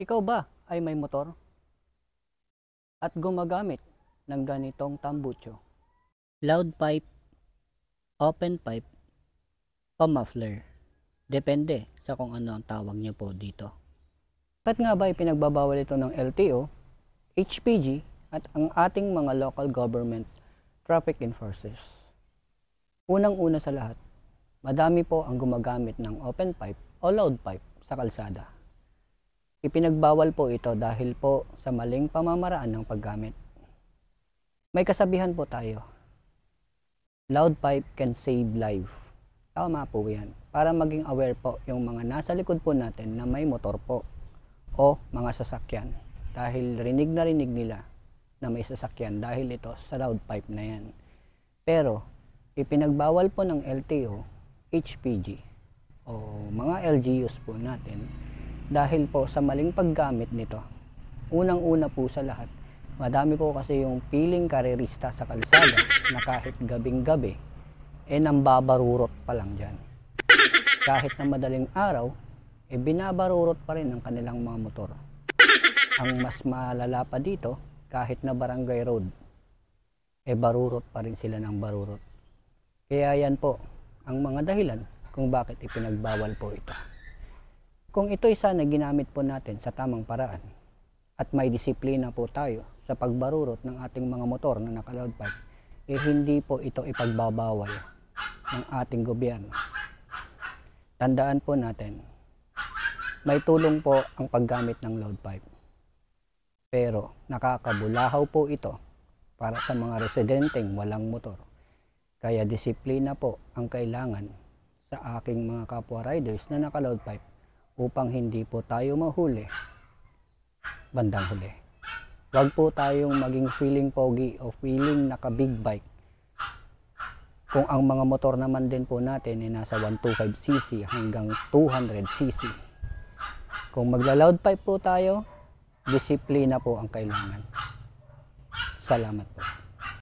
Ikaw ba ay may motor at gumagamit ng ganitong tambucho? Loud pipe, open pipe, o muffler. Depende sa kung ano ang tawag niyo po dito. Bakit nga ba ipinagbabawal ito ng LTO, HPG at ang ating mga local government traffic enforcers? Unang-una sa lahat, madami po ang gumagamit ng open pipe o loud pipe sa kalsada. Ipinagbawal po ito dahil po sa maling pamamaraan ng paggamit. May kasabihan po tayo, loud pipe can save life. Tama po yan. Para maging aware po yung mga nasa likod po natin na may motor po o mga sasakyan. Dahil rinig na rinig nila na may sasakyan dahil ito sa loud pipe na yan. Pero ipinagbawal po ng LTO, HPG o mga LGUs po natin dahil po sa maling paggamit nito. Unang-una po sa lahat, madami po kasi yung piling karerista sa kalsada na kahit gabing-gabi, nambabarurot pa lang dyan. Kahit na madaling araw, binabarurot pa rin ang kanilang mga motor. Ang mas malala pa dito, kahit na barangay road, barurot pa rin sila ng barurot. Kaya yan po ang mga dahilan kung bakit ipinagbawal po ito. Kung ito'y sana ginamit po natin sa tamang paraan at may disiplina po tayo sa pagbarurot ng ating mga motor na naka-loud pipe, hindi po ito ipagbabawal ng ating gobyerno. Tandaan po natin, may tulong po ang paggamit ng loud pipe. Pero nakakabulahaw po ito para sa mga residenteng walang motor. Kaya disiplina po ang kailangan sa aking mga kapwa riders na naka-loud pipe upang hindi po tayo mahuli bandang huli. Huwag po tayong maging feeling pogi o feeling naka-big bike kung ang mga motor naman din po natin ay nasa 125cc hanggang 200cc. Kung magla-loud pipe po tayo, disiplina po ang kailangan. Salamat po.